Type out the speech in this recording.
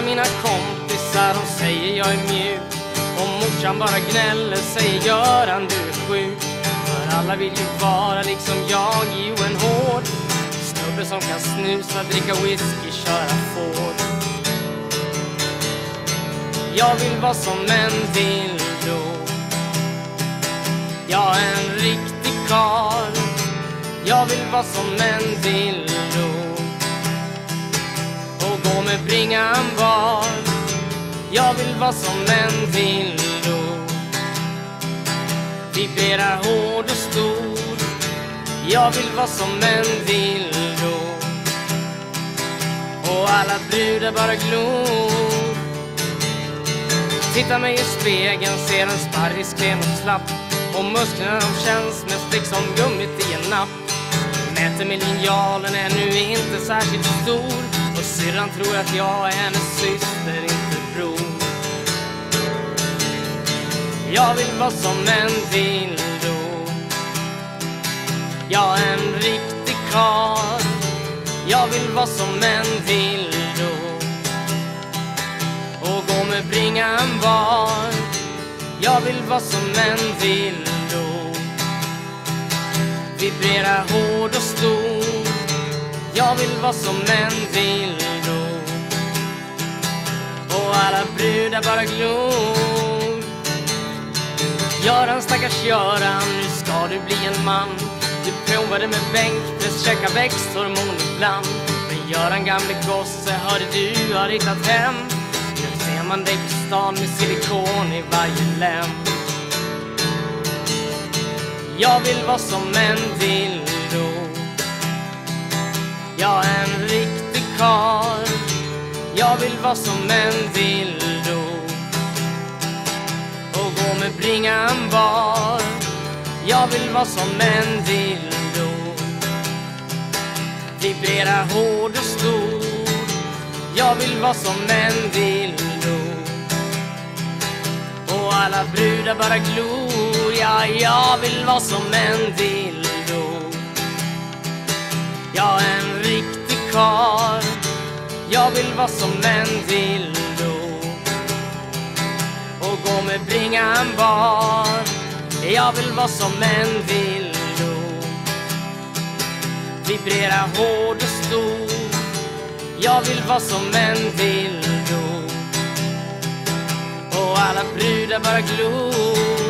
Alla mina kompisar, de säger jag är mjuk. Och morsan bara gnäller, säger Göran du är sjuk. För alla vill ju vara liksom jag, ju en hård snubbe som kan snusa, dricka whisky, köra Ford. Jag vill vara som en dildo, jag är en riktig karl. Jag vill vara som en dildo och gå med bringan bar. Jag vill vara som en dildo, vibrerar hård och stor. Jag vill vara som en dildo och alla brudar bara glor. Titta mig i spegeln, ser en sparris, klen och slapp. Och musklerna de känns mest liksom gummit i en napp. Mäter med linjalen är nu inte särskilt stor. Och syrran tror att jag är hennes syster, inte bror. Jag vill vara som en dildo, jag är en riktig karl. Jag vill vara som en dildo och gå med bringan bar. Jag vill vara som en dildo, vibrerar hård och stor. Jag vill vara som en dildo och alla brudar bara glor. Göran, stackars Göran, nu ska du bli en man. Du provade med bänkpress, käka växthormon ibland. Men Göran, gamle gosse, hörde du har hittat hem. Nu ser man dig på stan med silikon i varje lem. Jag vill vara som en dildo, jag är en riktig karl. Jag vill vara som en dildo och gå med bringan bar. Jag vill vara som en dildo, vibrerar hård och stor. Jag vill vara som en dildo och alla brudar bara glor. Ja, jag vill vara som en dildo, jag är en riktig karl. Jag vill vara som en dildo och gå med bringan bar. Jag vill vara som en dildo, vibrerar hård och stor. Jag vill vara som en dildo och alla brudar bara glor.